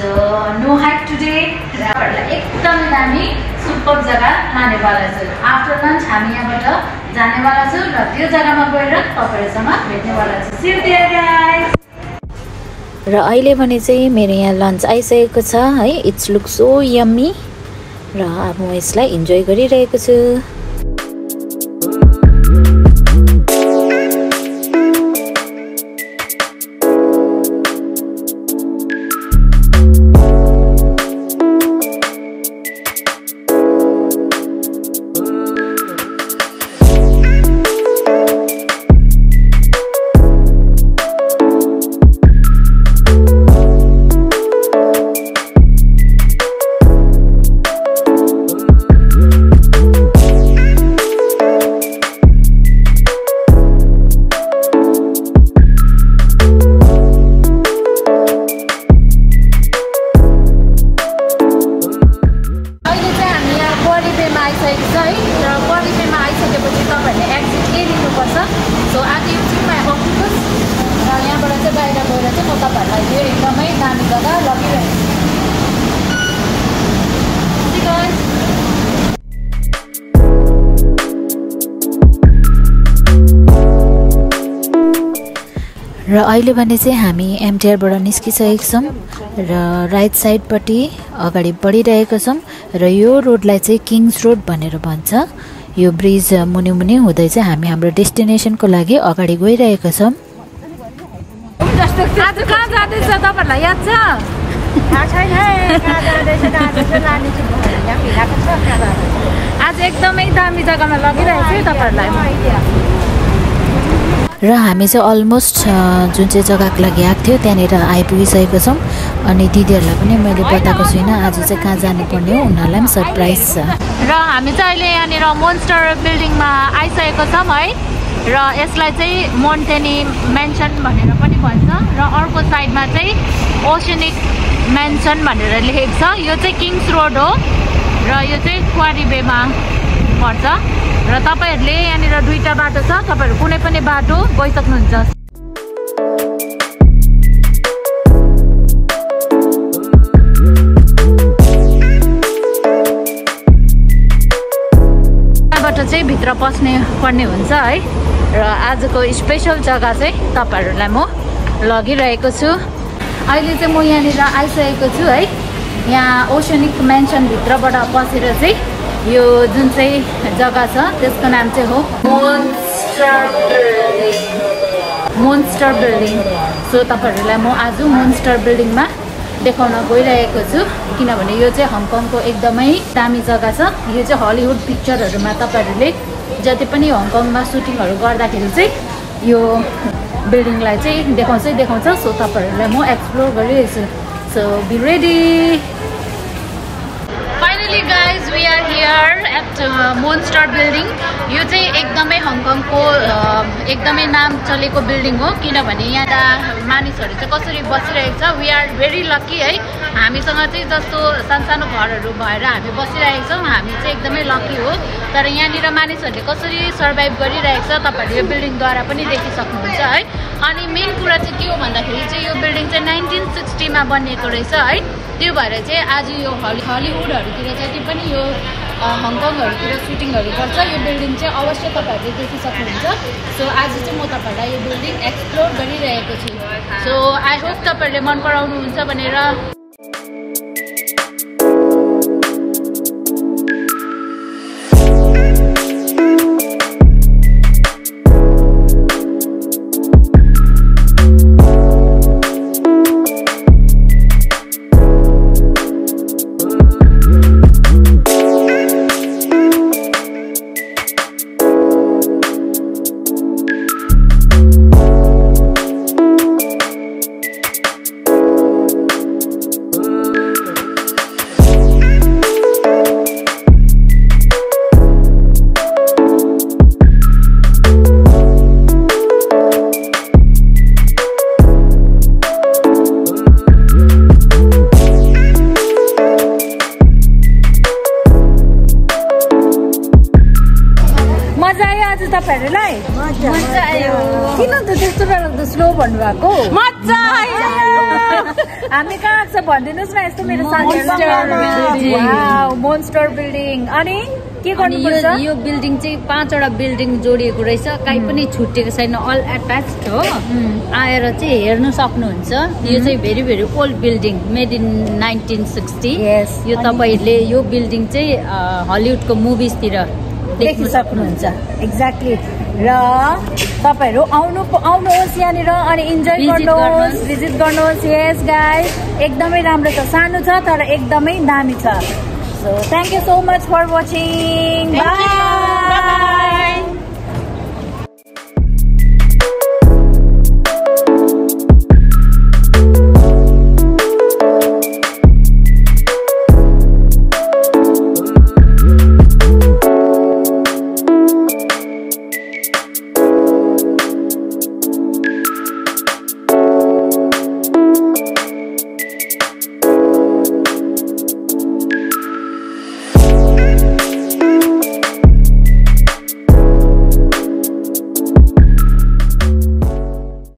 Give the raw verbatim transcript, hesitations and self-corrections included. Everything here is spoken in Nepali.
So no hike today. एकदमै दामी सुपर जग्गा लानेवाला छु। आफ्टर लन्च हामी यहाँबाट जानेवाला छु र त्यो जग्गामा गएर तपाईहरुसँग भेट्नेवाला छु। See you there guys. र अहिले भने चाहिँ मेरो यहाँ लन्च आइसकेको छ है। इट्स लुक सो यम्मी र अब म यसलाई इन्जोय गरिरहेको छु। र अहिले भने चाहिँ हामी एमटीआरबाट निस्किसकेका छौं र राइट साइडपट्टि अगाडि बढिरहेको छौं र यो रोडलाई चाहिँ किङ्स रोड भनेर भन्छ। यो ब्रिज मुनि मुनि हुँदै चाहिँ हामी हाम्रो डेस्टिनेसनको लागि अगाडि गइरहेका छौं। आज कहाँ जाँदैछ तपाईहरुलाई याद छ? थाहा छैन कहाँ जाँदैछ जाँदैछ लाने छु यहाँ भिराको छ कहाँ। आज एकदमै दामी जग्गामा लगिरहेको छु तपाईहरुलाई। र हामी चाहिँ अलमोस्ट जुन चाहिँ जग्गाको लागि आएको थियो त्यहाँनिर आइपुगिसकेको छौं अनि दिदीहरुलाई पनि मैले बताएको छुइनँ आज चाहिँ कहाँ जानुपर्ने हो, उनीहरुलाई पनि सरप्राइज छ। र हामी चाहिँ अहिले यहाँनिर मोन्स्टर बिल्डिङमा आइसकेको छौं है र यसलाई चाहिँ मोन्टेनी मेन्सन भनेर पनि भन्छ र अर्को साइडमा चाहिँ ओसेनिक मेन्सन भनेर लेखेको छ। यो चाहिँ किङ्स रोड हो र यो चाहिँ क्वारी बेमा पर्छ र तपाईहरुले यहाँनिर दुईटा बाटो छ, तपाईहरु कुनै पनि बाटो गइसक्नुहुन्छ। यहाँबाट चाहिँ भित्र पस्ने पर्ने हुन्छ है र आजको स्पेशल जग्गा चाहिँ तपाईहरुलाई म लगिरहेको छु। अहिले चाहिँ म यहाँनिर आइसकेको छु है। यहाँ ओसेनिक मेन्सन भित्रबाट पसेर चाहिँ यो जुन चाहिँ जग्गा छ त्यसको नाम चाहिँ हो monster building. Monster building so तपाईहरुलाई म आज मोन्स्टर बिल्डिङमा देखाउन गइरहेको छु किनभने यो चाहिँ हङकङको एकदमै दामी जग्गा छ। यो चाहिँ हलिउड पिक्चरहरुमा तपाईहरुले जति पनि हङकङमा सुटिङहरु गर्दाखेरि चाहिँ यो बिल्डिङलाई चाहिँ देखाउँछै देखाउँछ। सो तपाईहरुलाई म एक्सप्लोर गरिरहेको छु। So be ready. Finally guys, we are here at uh, Monster building. यो चाहिँ एकदमै हङकङको एकदमै नाम चलेको बिल्डिङ हो किनभने यहाँ मानिसहरु चाहिँ कसरी बसिरहेको छ। वी आर भेरी लकी है। हामीसँग चाहिँ जस्तो सानसानो घरहरु भएर हामी बसिरहेको छौं, हामी चाहिँ एकदमै लकी हो। तर यहाँनिर मानिसहरुले कसरी सर्भाइभ गरिरहेको छ तपाईहरुले यो बिल्डिङद्वारा पनि देखिसक्नुहुन्छ है। अनि मेन कुरा चाहिँ के हो भन्दाखेरि चाहिँ यो बिल्डिङ चाहिँ नाइन्टीन सिक्सटी मा बनिएको रहेछ है। त्यो भएर चाहिँ आज यो हलिउडहरुतिर जति पनि यो हङकङहरुतिर सुटिङहरु गर्छ यो बिल्डिङ चाहिँ अवश्य तपाईहरुले देखिसक्नुहुन्छ। सो आज चाहिँ म तपाईहरुलाई यो बिल्डिङ एक्सप्लोर गरिरहेको छु। सो आई होप तपाईहरुले मन पराउनुहुन्छ भनेर। तपाईहरुलाई मजा आयो। किन त त्यस्तो बेला त स्लो भन्नुभएको? मजा आयो। हामी कहाँ छ भनिदिनुहोस् न यस्तो मेरो साथीहरु वाउ मोन्स्टर बिल्डिङ अनि के गर्नुपर्छ यो बिल्डिङ चाहिँ पाँचवटा बिल्डिङ जोडिएको रहेछ कहीँ पनि छुट्टिएको छैन अल एट्याच्ड हो आएर चाहिँ हेर्न सक्नुहुन्छ यो चाहिँ very very old building made in nineteen sixty यो तपाईहरुले यो बिल्डिङ चाहिँ हलिउडको मुभिजतिर देखि सक्नुहुन्छ एक्ज्याक्टली र तपाईहरु आउनु आउनुहोस् यहाँनिर अनि इन्जोय गर्नुहोस् भिजिट गर्नुहोस् यस गाइस एकदमै राम्रो छ सानो छ तर एकदमै दामी छ So thank you so much for watching. Bye. Bye.